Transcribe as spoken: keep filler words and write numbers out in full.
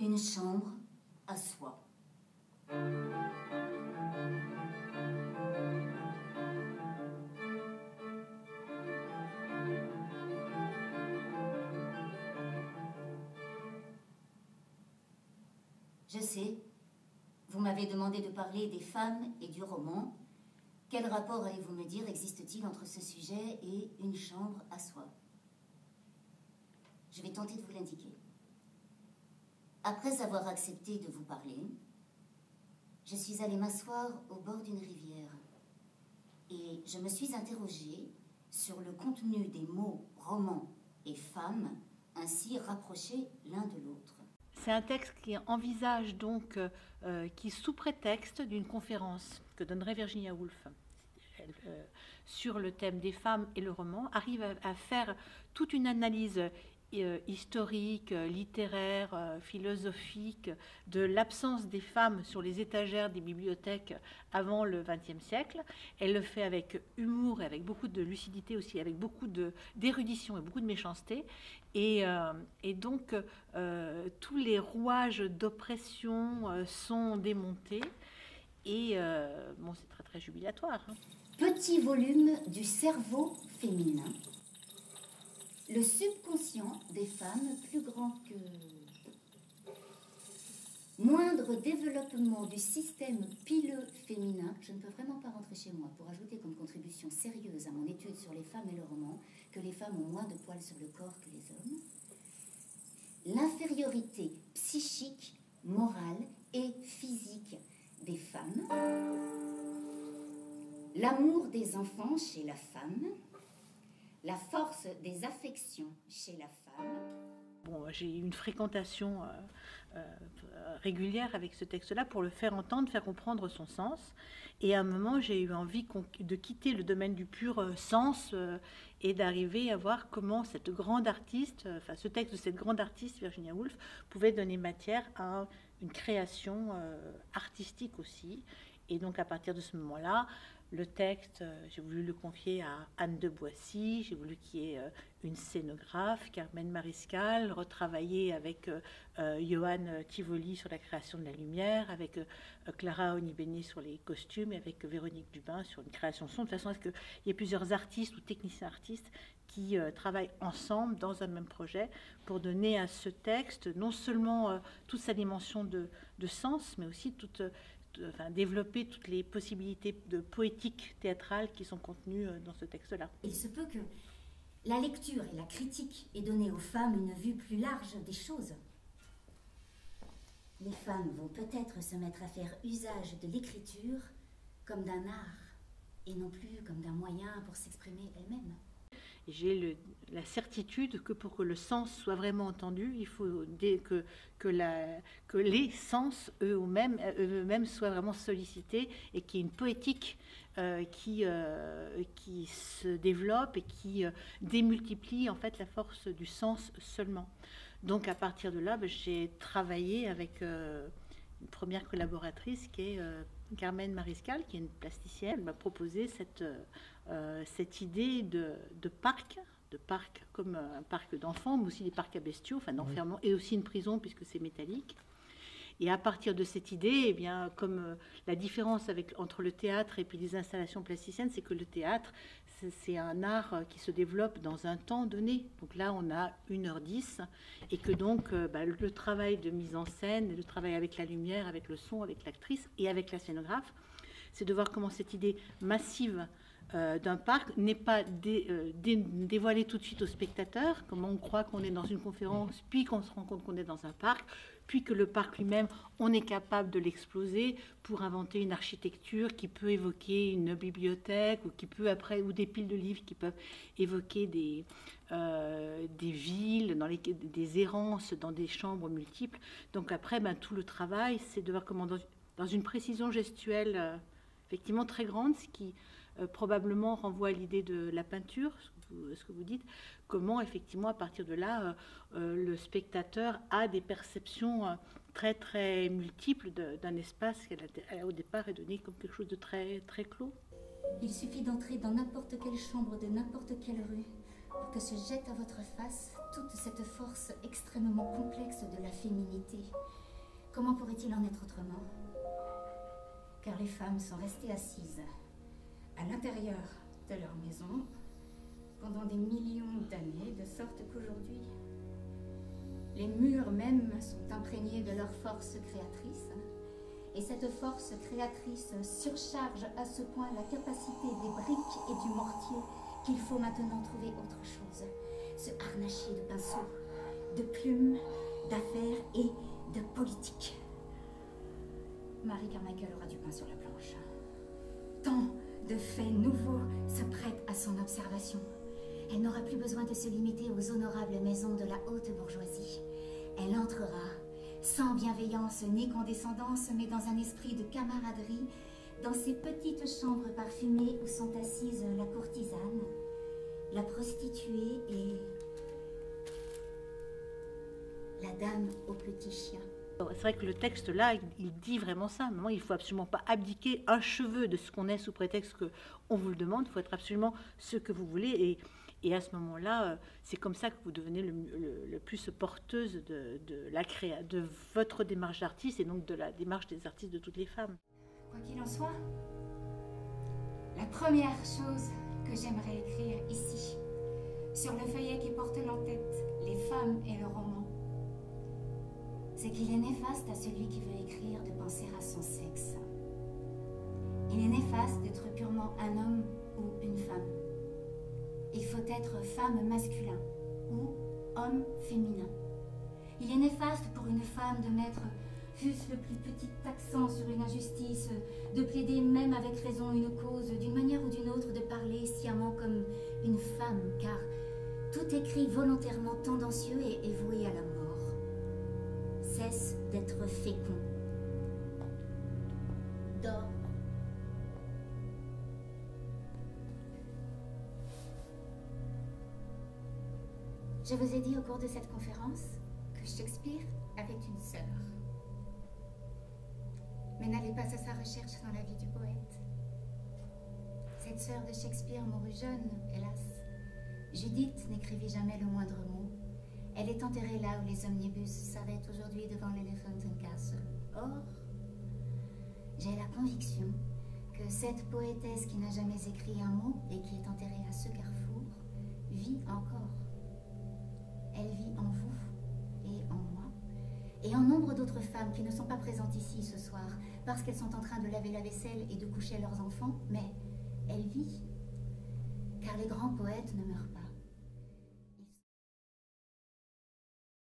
une chambre à soi. Je sais, vous m'avez demandé de parler des femmes et du roman. Quel rapport, allez-vous me dire, existe-t-il entre ce sujet et une chambre à soi? Je vais tenter de vous l'indiquer. Après avoir accepté de vous parler, je suis allée m'asseoir au bord d'une rivière et je me suis interrogée sur le contenu des mots roman et femme, ainsi rapprochés l'un de l'autre. C'est un texte qui envisage donc, euh, qui sous prétexte d'une conférence que donnerait Virginia Woolf elle, euh, sur le thème des femmes et le roman, arrive à, à faire toute une analyse euh, historique, littéraire, euh, philosophique de l'absence des femmes sur les étagères des bibliothèques avant le vingtième siècle. Elle le fait avec humour et avec beaucoup de lucidité aussi, avec beaucoup d'érudition et beaucoup de méchanceté. Et, euh, et donc, euh, tous les rouages d'oppression euh, sont démontés. Et euh, bon, c'est très, très jubilatoire. Hein. Petit volume du cerveau féminin. Le subconscient des femmes plus grand que... Moindre développement du système pileux féminin. Je ne peux vraiment pas rentrer chez moi pour ajouter comme contribution sérieuse à mon étude sur les femmes et le roman que les femmes ont moins de poils sur le corps que les hommes. L'infériorité psychique, morale et physique des femmes. L'amour des enfants chez la femme. La force des affections chez la femme. Bon, j'ai eu une fréquentation euh, euh, régulière avec ce texte-là pour le faire entendre, faire comprendre son sens. Et à un moment, j'ai eu envie de quitter le domaine du pur euh, sens euh, et d'arriver à voir comment cette grande artiste, euh, enfin ce texte de cette grande artiste, Virginia Woolf, pouvait donner matière à une création euh, artistique aussi. Et donc à partir de ce moment-là, le texte, euh, j'ai voulu le confier à Anne de Boissy, j'ai voulu qu'il y ait euh, une scénographe, Carmen Mariscal, retravailler avec euh, euh, Johan Tivoli sur la création de la lumière, avec euh, Clara Onibene sur les costumes, et avec euh, Véronique Dubin sur une création son, de façon à ce qu'il y ait plusieurs artistes ou techniciens artistes qui euh, travaillent ensemble dans un même projet pour donner à ce texte non seulement euh, toute sa dimension de, de sens, mais aussi toute... Euh, Enfin, développer toutes les possibilités de poétique théâtrale qui sont contenues dans ce texte-là. Il se peut que la lecture et la critique aient donné aux femmes une vue plus large des choses. Les femmes vont peut-être se mettre à faire usage de l'écriture comme d'un art et non plus comme d'un moyen pour s'exprimer elles-mêmes. J'ai la certitude que pour que le sens soit vraiment entendu, il faut que, que, la, que les sens eux-mêmes eux soient vraiment sollicités et qu'il y ait une poétique euh, qui, euh, qui se développe et qui euh, démultiplie en fait la force du sens seulement. Donc à partir de là, ben, j'ai travaillé avec euh, une première collaboratrice qui est euh, Carmen Mariscal, qui est une plasticienne. Elle m'a proposé cette, euh, cette idée de, de parc, de parc comme un parc d'enfants, mais aussi des parcs à bestiaux, enfin d'enfermement, et aussi une prison puisque c'est métallique. Et à partir de cette idée, eh bien, comme euh, la différence avec, entre le théâtre et puis les installations plasticiennes, c'est que le théâtre, c'est un art qui se développe dans un temps donné. Donc là, on a une heure dix, et que donc euh, bah, le travail de mise en scène, le travail avec la lumière, avec le son, avec l'actrice et avec la scénographe, c'est de voir comment cette idée massive euh, d'un parc n'est pas dé, euh, dé, dévoilée tout de suite au spectateur, comment on croit qu'on est dans une conférence, puis qu'on se rend compte qu'on est dans un parc, puis que le parc lui-même, on est capable de l'exploser pour inventer une architecture qui peut évoquer une bibliothèque, ou qui peut après, ou des piles de livres qui peuvent évoquer des, euh, des villes, dans les, des errances dans des chambres multiples. Donc après, ben, tout le travail, c'est de voir comment, dans, dans une précision gestuelle euh, effectivement très grande, ce qui euh, probablement renvoie à l'idée de la peinture, ce que, vous, ce que vous dites, comment effectivement à partir de là, euh, euh, le spectateur a des perceptions euh, très très multiples d'un espace qui au départ est donné comme quelque chose de très, très clos. Il suffit d'entrer dans n'importe quelle chambre de n'importe quelle rue pour que se jette à votre face toute cette force extrêmement complexe de la féminité Comment pourrait-il en être autrement? Car les femmes sont restées assises à l'intérieur de leur maison pendant des millions d'années, de sorte qu'aujourd'hui, les murs même sont imprégnés de leur force créatrice. Et cette force créatrice surcharge à ce point la capacité des briques et du mortier qu'il faut maintenant trouver autre chose. Se harnacher de pinceaux, de plumes, d'affaires et de politique. Marie Carmichael aura du pain sur la planche. Tant de faits nouveaux se prêtent à son observation. Elle n'aura plus besoin de se limiter aux honorables maisons de la haute bourgeoisie. Elle entrera, sans bienveillance ni condescendance, mais dans un esprit de camaraderie, dans ces petites chambres parfumées où sont assises la courtisane, la prostituée et la dame au petit chien. C'est vrai que le texte là, il dit vraiment ça. Maintenant, il ne faut absolument pas abdiquer un cheveu de ce qu'on est sous prétexte qu'on vous le demande. Il faut être absolument ce que vous voulez. Et, et à ce moment-là, c'est comme ça que vous devenez le, le, le plus porteuse de, de, la créa, de votre démarche d'artiste et donc de la démarche des artistes de toutes les femmes. Quoi qu'il en soit, la première chose que j'aimerais écrire ici, sur le feuillet qui porte l'entête, les femmes et le roman, c'est qu'il est néfaste à celui qui veut écrire de penser à son sexe. Il est néfaste d'être purement un homme ou une femme. Il faut être femme masculin ou homme féminin. Il est néfaste pour une femme de mettre, fût-ce le plus petit accent sur une injustice, de plaider même avec raison une cause, d'une manière ou d'une autre de parler sciemment comme une femme, car tout écrit volontairement tendancieux est, est voué à la mort. Cesse d'être fécond. Dors. Je vous ai dit au cours de cette conférence que Shakespeare avait une sœur. Mais n'allez pas à sa recherche dans la vie du poète. Cette sœur de Shakespeare mourut jeune, hélas. Judith n'écrivit jamais le moindre mot. Elle est enterrée là où les omnibus s'arrêtent aujourd'hui devant l'Elephant and Castle. Or, j'ai la conviction que cette poétesse qui n'a jamais écrit un mot et qui est enterrée à ce carrefour vit encore. Elle vit en vous et en moi et en nombre d'autres femmes qui ne sont pas présentes ici ce soir parce qu'elles sont en train de laver la vaisselle et de coucher leurs enfants, mais elle vit, car les grands poètes ne meurent